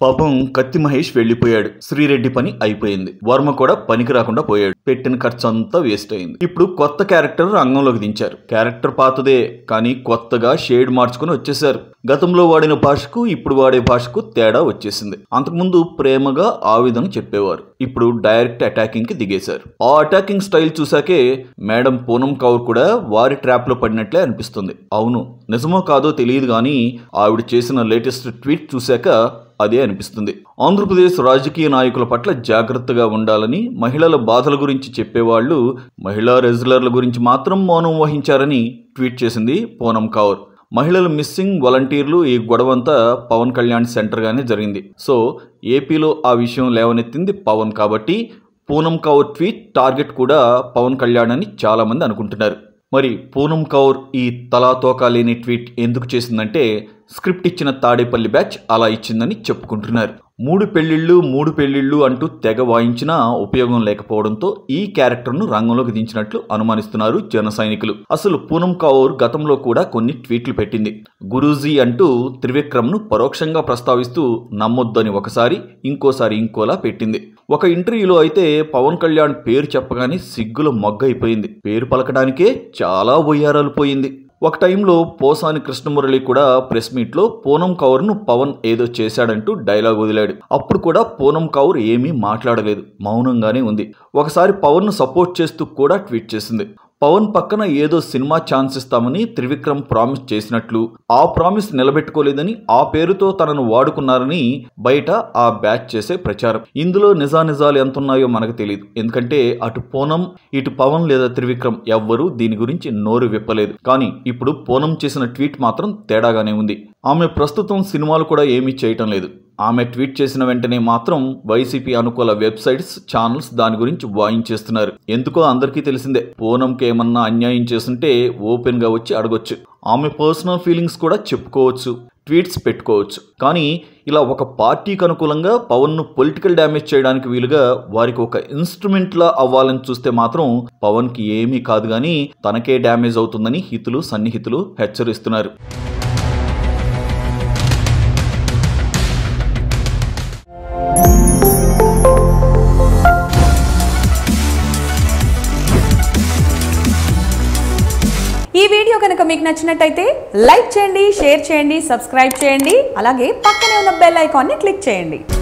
పాపం కత్తి మహేష్ వెళ్లిపోయాడు. శ్రీరెడ్డి పని అయిపోయింది. వర్మ కూడా పనికి రాకుండా పోయాడు. పెట్టిన ఖర్చు అంతా వేస్ట్ అయింది. ఇప్పుడు కొత్త క్యారెక్టర్ రంగంలోకి దించారు. క్యారెక్టర్ పాతదే కానీ కొత్తగా షేడ్ మార్చుకుని వచ్చేసారు. గతంలో వాడిన భాషకు ఇప్పుడు వాడే భాషకు తేడా వచ్చేసింది. అంతకుముందు ప్రేమగా ఆవేదన చెప్పేవారు. ఇప్పుడు డైరెక్ట్ అటాకింగ్ కి దిగేశారు. ఆ అటాకింగ్ స్టైల్ చూసాకే మేడం పూనం కౌర్ కూడా వారి ట్రాప్ లో పడినట్లే అనిపిస్తుంది. అవును, నిజమో కాదో తెలియదు కానీ ఆవిడ చేసిన లేటెస్ట్ ట్వీట్ చూశాక అదే అనిపిస్తుంది. ఆంధ్రప్రదేశ్ రాజకీయ నాయకుల పట్ల జాగ్రత్తగా ఉండాలని, మహిళల బాధల గురించి చెప్పేవాళ్లు మహిళా రెజ్లర్ల గురించి మాత్రం మౌనం వహించారని ట్వీట్ చేసింది పూనం కౌర్. మహిళల మిస్సింగ్ వాలంటీర్లు ఈ గొడవంతా పవన్ కళ్యాణ్ సెంటర్ గానే జరిగింది. సో ఏపీలో ఆ విషయం లేవనెత్తింది పవన్ కాబట్టి పూనం కౌర్ ట్వీట్ టార్గెట్ కూడా పవన్ కళ్యాణ్ అని చాలా మంది అనుకుంటున్నారు. మరి పూనం కౌర్ ఈ తలాతోకా లేని ట్వీట్ ఎందుకు చేసిందంటే స్క్రిప్ట్ ఇచ్చిన తాడేపల్లి బ్యాచ్ అలా ఇచ్చిందని చెప్పుకుంటున్నారు. 3 పెళ్లిళ్ళు అంటూ తెగ వాయించినా ఉపయోగం లేకపోవడంతో ఈ క్యారెక్టర్ను రంగంలోకి దించినట్లు అనుమానిస్తున్నారు జన సైనికులు. అసలు పూనం కౌర్ గతంలో కూడా కొన్ని ట్వీట్లు పెట్టింది. గురూజీ అంటూ త్రివిక్రమ్ను పరోక్షంగా ప్రస్తావిస్తూ నమ్మొద్దని ఒకసారి, ఇంకోసారి ఇంకోలా పెట్టింది. ఒక ఇంటర్వ్యూలో అయితే పవన్ కళ్యాణ్ పేరు చెప్పగానే సిగ్గులో మొగ్గైపోయింది. పేరు పలకడానికే చాలా బొయ్యారాలు పోయింది. ఒక టైంలో పోసాని కృష్ణమురళి కూడా ప్రెస్ మీట్లో పూనం కౌర్ను పవన్ ఏదో చేశాడంటూ డైలాగ్ వదిలాడు. అప్పుడు కూడా పూనం కౌర్ ఏమీ మాట్లాడలేదు, మౌనంగానే ఉంది. ఒకసారి పవన్ను సపోర్ట్ చేస్తూ కూడా ట్వీట్ చేసింది. పవన్ పక్కన ఏదో సినిమా ఛాన్స్ ఇస్తామని త్రివిక్రమ్ ప్రామిస్ చేసినట్లు, ఆ ప్రామిస్ నిలబెట్టుకోలేదని, ఆ పేరుతో తనను వాడుకున్నారని బయట ఆ బ్యాచ్ చేసే ప్రచారం. ఇందులో నిజానిజాలు ఎంతున్నాయో మనకు తెలియదు. ఎందుకంటే అటు పూనం ఇటు పవన్ లేదా త్రివిక్రమ్ ఎవ్వరూ దీని గురించి నోరు విప్పలేదు. కానీ ఇప్పుడు పూనం చేసిన ట్వీట్ మాత్రం తేడాగానే ఉంది. ఆమె ప్రస్తుతం సినిమాలు కూడా ఏమీ చేయటం లేదు. ఆమె ట్వీట్ చేసిన వెంటనే మాత్రం వైసీపీ అనుకూల వెబ్సైట్స్, ఛానల్స్ దాని గురించి వాయించేస్తున్నారు. ఎందుకో అందరికీ తెలిసిందే. పూనంకి ఏమన్నా అన్యాయం చేస్తుంటే ఓపెన్ గా వచ్చి అడగొచ్చు. ఆమె పర్సనల్ ఫీలింగ్స్ కూడా చెప్పుకోవచ్చు, ట్వీట్స్ పెట్టుకోవచ్చు. కానీ ఇలా ఒక పార్టీకి అనుకూలంగా పవన్ను పొలిటికల్ డ్యామేజ్ చేయడానికి వీలుగా వారికి ఒక ఇన్స్ట్రుమెంట్ లా అవ్వాలని చూస్తే మాత్రం పవన్కి ఏమీ కాదు కానీ తనకే డ్యామేజ్ అవుతుందని హితులు సన్నిహితులు హెచ్చరిస్తున్నారు. ఈ వీడియో కనుక మీకు నచ్చినట్టయితే లైక్ చేయండి, షేర్ చేయండి, సబ్స్క్రైబ్ చేయండి. అలాగే పక్కనే ఉన్న బెల్ ఐకాన్ని క్లిక్ చేయండి.